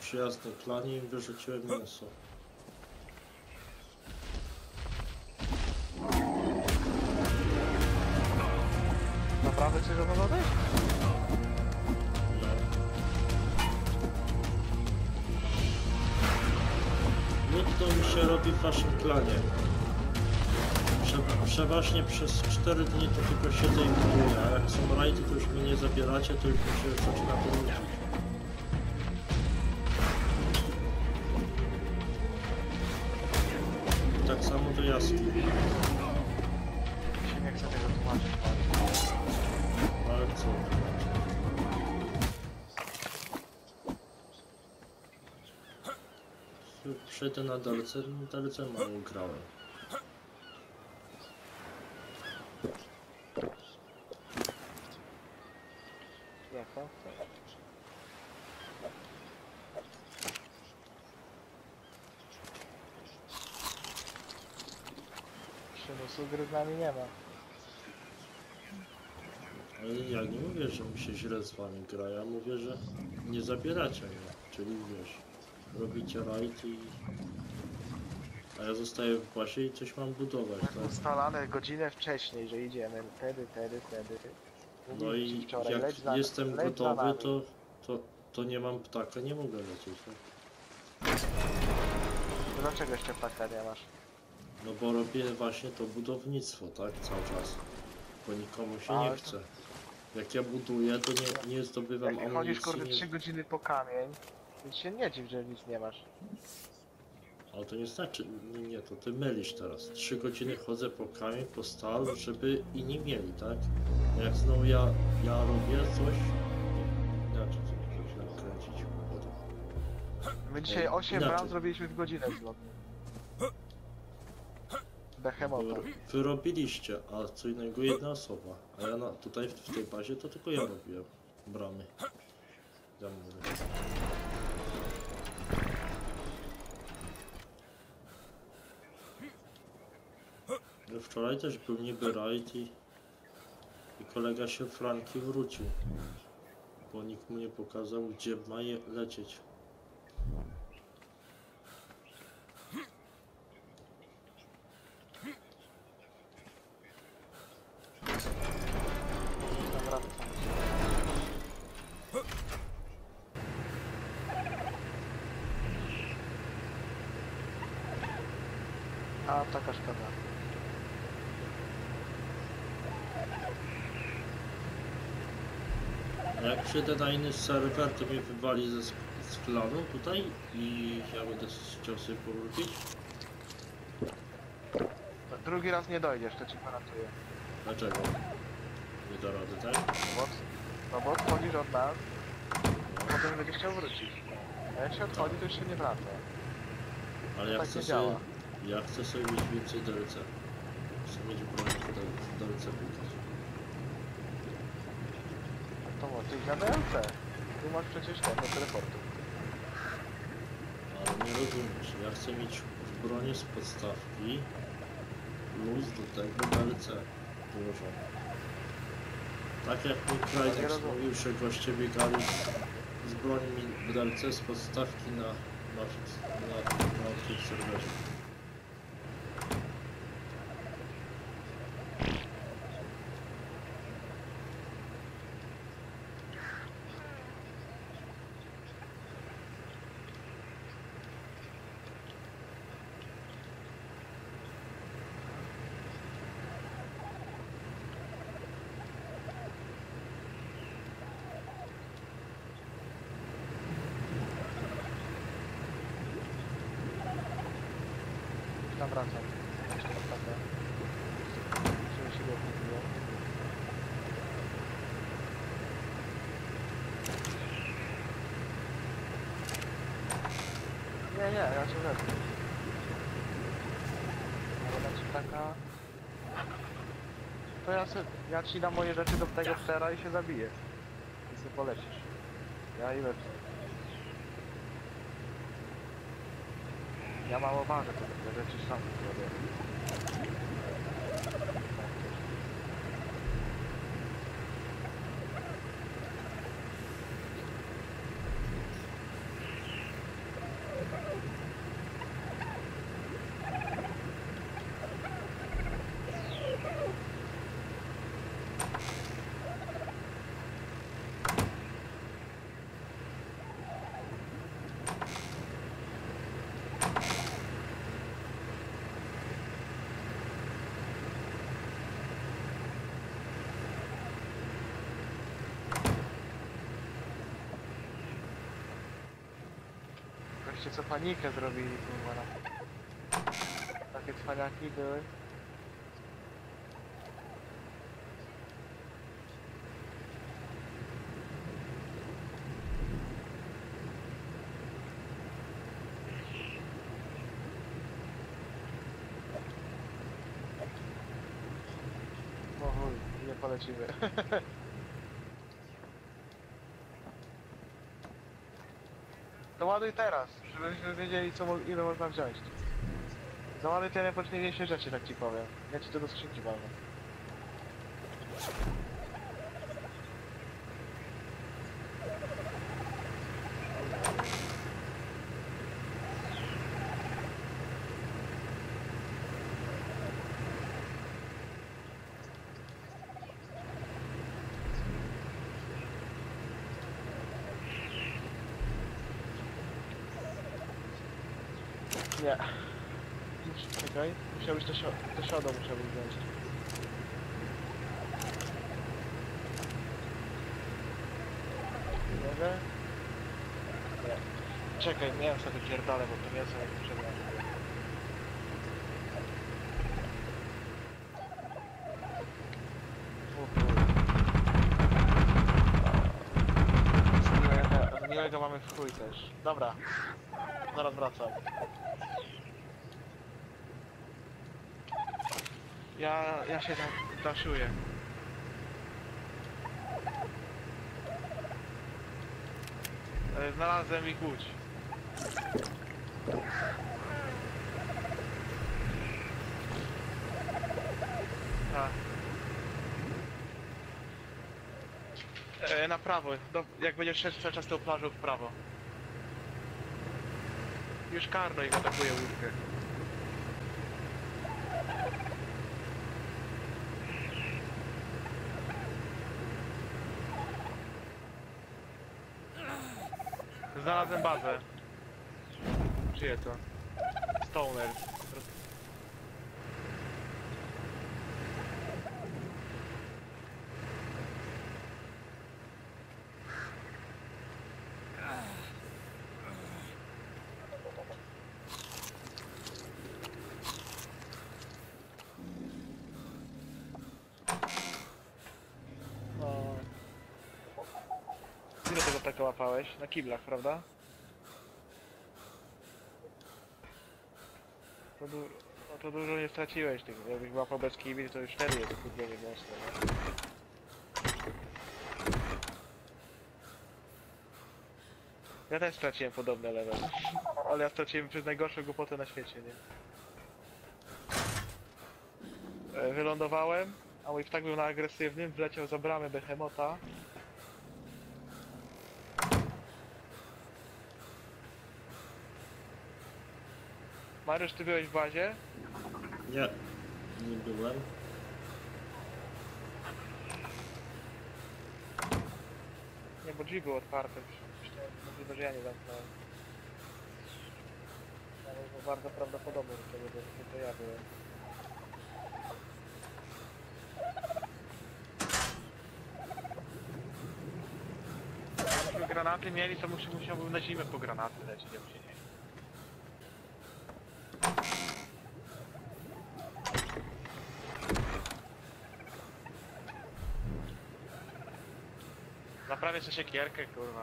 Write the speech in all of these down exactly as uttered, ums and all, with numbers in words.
przyjazny klan i im wyrzuciłem mięso. Naprawdę chcesz go odejść? No. Nudno mi się robi w waszym klanie. Prze przeważnie przez cztery dni to tylko siedzę i buduję, a jak są rajdy, to już mnie nie zabieracie, to już mi się zaczyna to nudzić. Tak samo do jaskini. Mi się nie chce tego tłumaczyć. Ale co? Przejdę na dalece, dalece mało grałem. Jaka? Przymusu gry z nami nie ma. Ale ja nie mówię, że mi się źle z wami gra, ja mówię, że nie zabieracie mnie, czyli wiesz, robicie rajd i... A ja zostaję w bazie i coś mam budować, Tak tak? ustalane godzinę wcześniej, że idziemy wtedy, wtedy, wtedy. No i wczoraj, jak leć za- jestem leć za gotowy, nami. to, to, to nie mam ptaka, nie mogę lecieć, tak? To dlaczego jeszcze ptaka nie masz? No bo robię właśnie to budownictwo, tak? Cały czas. Bo nikomu się Ale nie to- chce. Jak ja buduję, to nie, nie zdobywam Jak chodzisz amunicji, kurde nie... trzy godziny po kamień, więc się nie dziw, że nic nie masz. Ale to nie znaczy, nie, nie, to ty mylisz teraz. Trzy godziny chodzę po kamień, po stal, żeby inni mieli, tak? A jak znowu ja, ja robię coś... Inaczej, co źle kręcić wodę. My dzisiaj Ej, osiem inaczej. bram zrobiliśmy w godzinę zgodnie. Bo Behemota. wy robiliście, a co innego jedna osoba. A ja na, tutaj w, w tej bazie to tylko ja robiłem bramy. Ja mówię. No wczoraj też był niby rajd i, i kolega się Franki wrócił. Bo nikt mu nie pokazał, gdzie ma je lecieć. Dobra, to samo. A, taka szkoda. A jak przyjdę na inny serwer, to mnie wywali ze, z klanu tutaj i ja będę chciał sobie powrócić. Drugi raz nie dojdziesz, to ci gwarantuję. Dlaczego? Nie da rady, tak? Bo, no bo odchodzisz od nas, a potem będziesz chciał wrócić. A jak się odchodzi, to już się nie wraca. Ale ja tak chcę nie sobie, działa. ja chcę sobie mieć więcej D L C. Chcę mieć broń w D L C wykaz. To może iść na D L C. Tu masz przecież ten do teleportu. Ale nie rozumiesz, ja chcę mieć w bronię z podstawki plus do tego D L C położone. Tak jak mi nie Krajdex rozumiem. mówił, że goście biegali z broni w D L C z podstawki na, na, na, na tym serwerze. Tam wracam. Jeszcze naprawdę. Żeby się go kupiło. Nie, nie, ja cię wezmę. Ale ci taka... To ja, se, ja ci dam moje rzeczy do tego ptera i się zabiję. I sobie polecisz. Ja i lepszy. Ja mało ważę, to te rzeczy sam zrobię. Wiecie co panikę zrobili, kurwa. Takie cwaniaki były. No chuj, nie polecimy. To ładuj teraz, żebyśmy wiedzieli co, mo- ile można wziąć. Załaduj te najpotrzebniejsze rzeczy, tak ci powiem. Ja ci to do skrzynki walnę. Nie. Mus- Czekaj, musiałbyś to, sio to siodo musiałbyś wziąć. Mogę? Nie. Czekaj, mięso wypierdolę, bo to mięso nie potrzebne. O chuj. Z miłego- z Miłego mamy w chuj też. Dobra. Zaraz wracam. Ja, ja się tam daszuję. E, Znalazłem ich łódź. Tak. E, na prawo, do, jak będziesz szedł cały czas tą plażą w prawo. Już Karno ich atakuje łódkę. Znalazłem bazę. Czyje to? Stoner. No. Ile tego peka łapałeś? Na kiblach, prawda? To du no to dużo nie straciłeś tych, jakbyś łapał bez kibli, to już wtedy jest kupienie mocno, nie? Ja też straciłem podobne level, ale ja straciłem przez najgorszą głupotę na świecie, nie? E, Wylądowałem, a mój ptak był na agresywnym, wleciał za bramę Behemota. Mariusz, ty byłeś w bazie? Nie, nie byłem. Nie, bo drzwi były otwarte. Myślałem, możliwe, że ja nie zamknąłem. Ale to bardzo prawdopodobne, że to, że to ja byłem. Gdybyśmy granaty mieli, to musi, musiałbym na zimę po granaty lecieć, jak się nie. Naprawię sobie siekierkę, kurwa.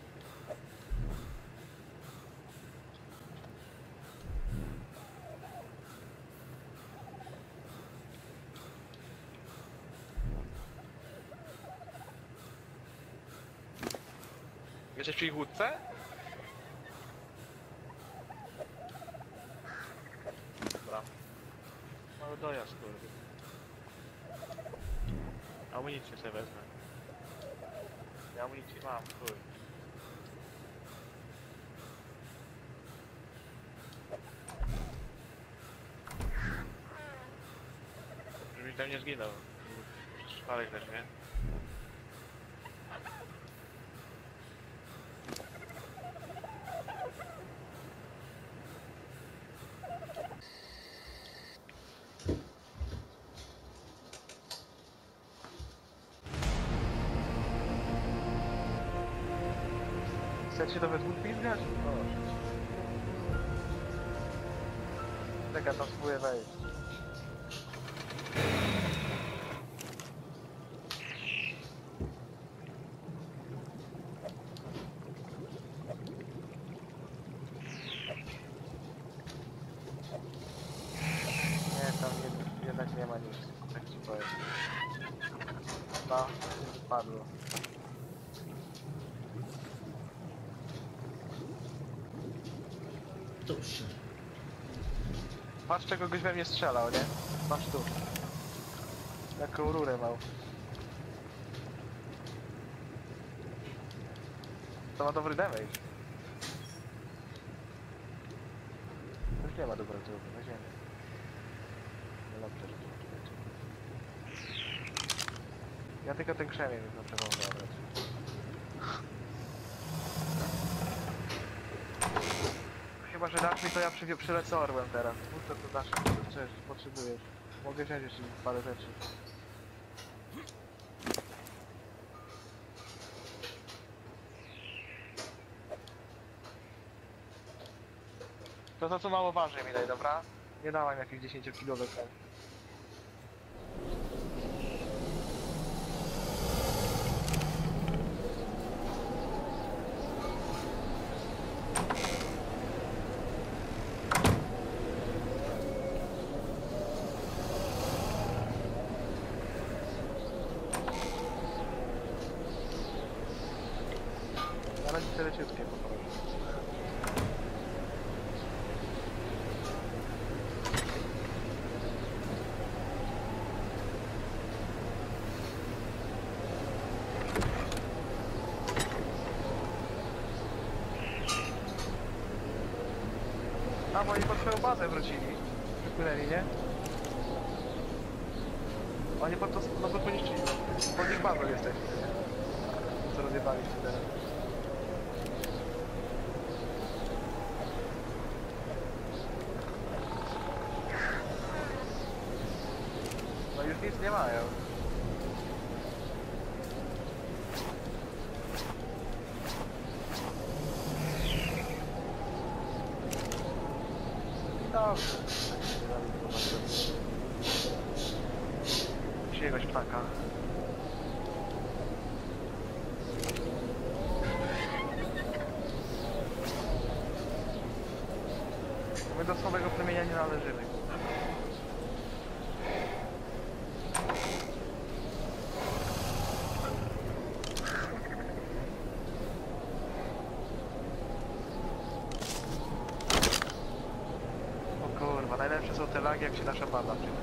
Jesteś przy ich łódce? Dobra. Mały dojazd, kurwa. Amunicję sobie wezmę. Ja amunicję mam, chuj. Żebyś tam nie zginął. Przypadek też, nie? Chcecie to we dwóch pizgać? O. czekaj, tam spróbuję wejść. Nie, tam nie, jednak nie ma nic, tak ci powiem. No, padło. Dobrze. Patrz, czego goś we mnie strzelał, nie? Patrz tu. Jaką rurę mał. To ma dobry damage. Już nie ma dobrego trupu, na ziemię. Lepsze rzeczy. Ja tylko ten krzemień bym zaczęwał zabrać. Chyba, że dasz mi, to ja przy, przylecę orłem teraz. Mów to, co dasz mi, co chcesz, potrzebujesz. Mogę wziąć jeszcze parę rzeczy. To to, co mało waży mi daj, dobra? Nie dałem jakichś dziesięciokilowych ten. Na razie te leciutkie poproszę. A, bo oni pod swoją bazę wrócili. Wypłynęli, nie? Oni pod to, no to poniszczyli. Pod ich bazą jesteśmy, nie? Co rozjebaliście teraz. No już nic nie mają. Dobrze. Jakiegoś ptaka. My do słabego plemienia nie należymy. O kurwa, najlepsze są te lagi, jak się nasza baza przyda.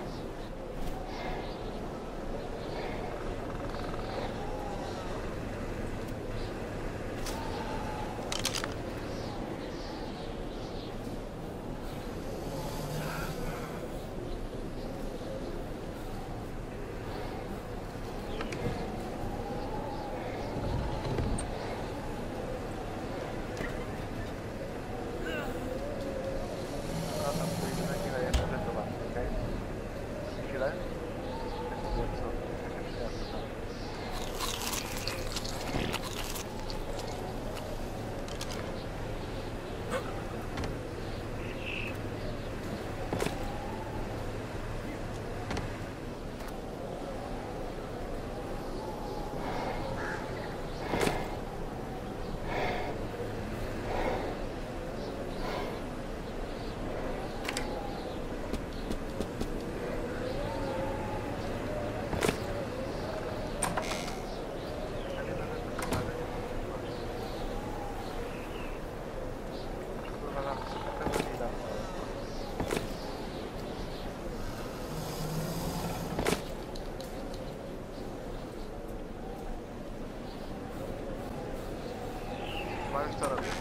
Mariusz, co robisz?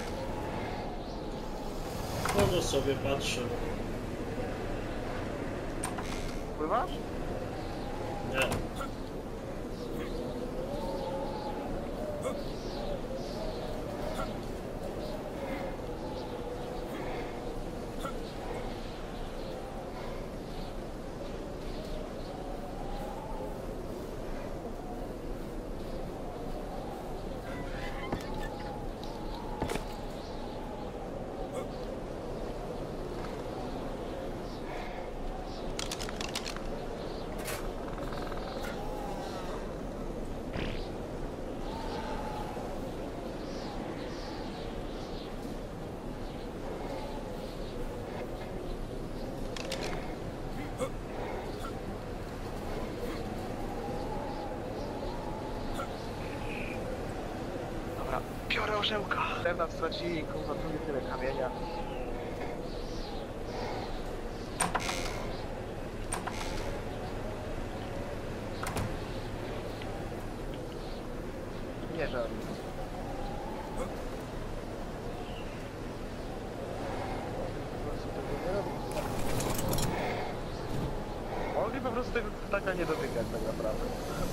No sobie patrzę. Pływasz? Nie. orzełka. Drewna stracili, kurwa, drugie tyle kamienia. Nie żal. Po prostu tego nie robią. Mogli po prostu tego ptaka nie dotykać tak naprawdę.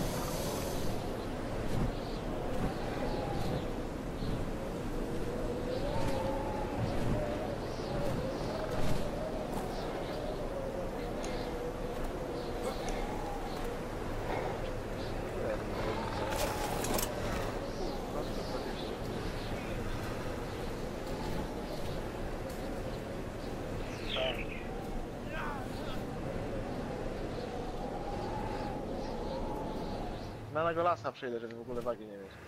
Na nago lasa przyjdę, żeby w ogóle wagi nie mieć.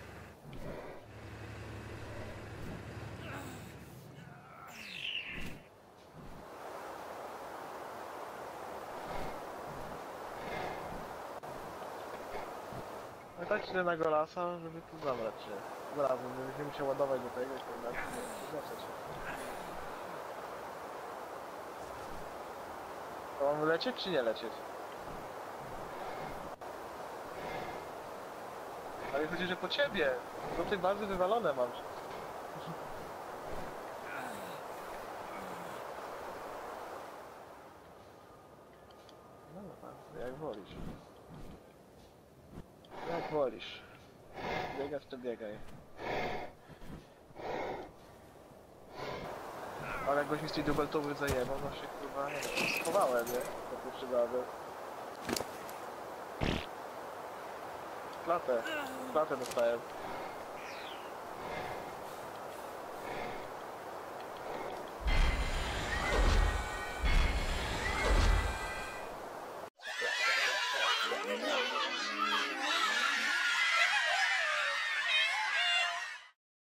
No tak idę na golasa, żeby tu zabrać się. Zarazem, będziemy się ładować do tego i tak dalej. Wracać się. To mamy lecieć czy nie lecieć? Ale chodzi, że po ciebie! Do tej bazy wywalone mam. No tak, jak wolisz. Jak wolisz. Biegasz to biegaj. Ale jak goś mi z tej dubeltowy zajebał, no się kurwa nie wiem, schowałem, nie? To pierwszy razy. Klatę. Klatę dostałem.